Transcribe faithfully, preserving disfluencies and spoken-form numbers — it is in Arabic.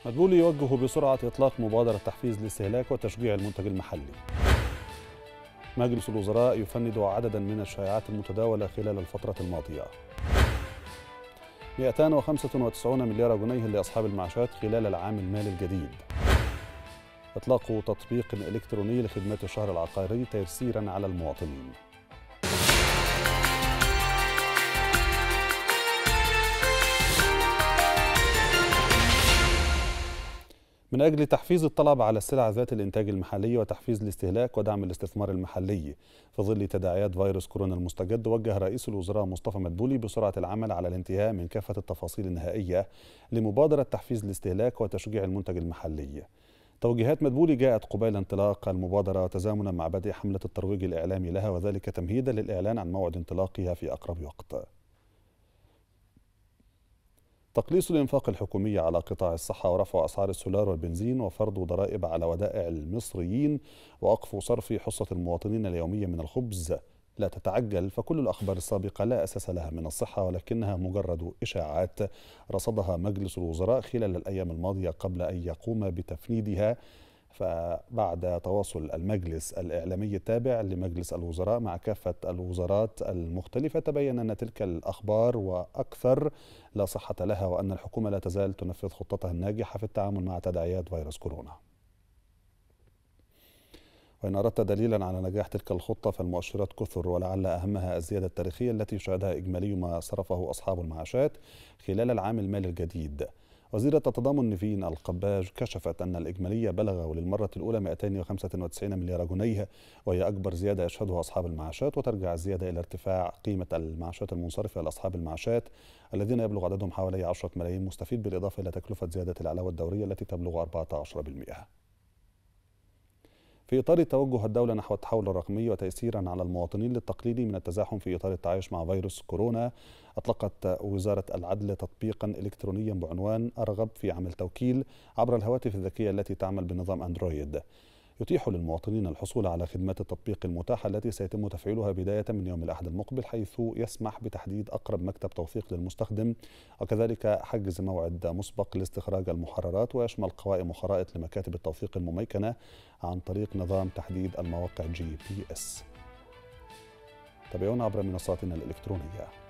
مدبولي يوجه بسرعة إطلاق مبادرة تحفيز الاستهلاك وتشجيع المنتج المحلي. مجلس الوزراء يفند عددا من الشائعات المتداولة خلال الفترة الماضية. مئتين وخمسة وتسعين مليار جنيه لأصحاب المعاشات خلال العام المالي الجديد. إطلاق تطبيق إلكتروني لخدمات الشهر العقاري تيسيرا على المواطنين. من أجل تحفيز الطلب على السلع ذات الإنتاج المحلي وتحفيز الاستهلاك ودعم الاستثمار المحلي في ظل تداعيات فيروس كورونا المستجد، وجه رئيس الوزراء مصطفى مدبولي بسرعة العمل على الانتهاء من كافة التفاصيل النهائية لمبادرة تحفيز الاستهلاك وتشجيع المنتج المحلي. توجيهات مدبولي جاءت قبيل انطلاق المبادرة تزامنا مع بدء حملة الترويج الإعلامي لها، وذلك تمهيدا للإعلان عن موعد انطلاقها في أقرب وقت. تقليص الإنفاق الحكومي على قطاع الصحة ورفع أسعار السولار والبنزين وفرض ضرائب على ودائع المصريين ووقف صرف حصة المواطنين اليومية من الخبز لا تتعجل، فكل الأخبار السابقة لا أساس لها من الصحة ولكنها مجرد إشاعات رصدها مجلس الوزراء خلال الأيام الماضية قبل أن يقوم بتفنيدها. فبعد تواصل المجلس الإعلامي التابع لمجلس الوزراء مع كافة الوزارات المختلفة، تبين أن تلك الأخبار وأكثر لا صحة لها، وأن الحكومة لا تزال تنفذ خطتها الناجحة في التعامل مع تداعيات فيروس كورونا. وإن أردت دليلا على نجاح تلك الخطة فالمؤشرات كثر، ولعل أهمها الزيادة التاريخية التي يشهدها إجمالي ما صرفه أصحاب المعاشات خلال العام المالي الجديد. وزيرة التضامن نيفين القباج كشفت أن الإجمالي بلغ للمرة الأولى مئتين وخمسة وتسعين مليار جنيه، وهي أكبر زيادة يشهدها أصحاب المعاشات، وترجع الزيادة إلى ارتفاع قيمة المعاشات المنصرفة لأصحاب المعاشات الذين يبلغ عددهم حوالي عشرة ملايين مستفيد، بالإضافة إلى تكلفة زيادة العلاوة الدورية التي تبلغ أربعة عشر بالمئة. في إطار توجه الدولة نحو التحول الرقمي وتيسيرا على المواطنين للتقليل من التزاحم في إطار التعايش مع فيروس كورونا، أطلقت وزارة العدل تطبيقا إلكترونيا بعنوان أرغب في عمل توكيل عبر الهواتف الذكية التي تعمل بنظام أندرويد، يتيح للمواطنين الحصول على خدمات التطبيق المتاحة التي سيتم تفعيلها بداية من يوم الأحد المقبل، حيث يسمح بتحديد أقرب مكتب توثيق للمستخدم، وكذلك حجز موعد مسبق لاستخراج المحررات، ويشمل قوائم وخرائط لمكاتب التوثيق المميكنة عن طريق نظام تحديد المواقع جي بي إس. تابعونا عبر منصاتنا الإلكترونية.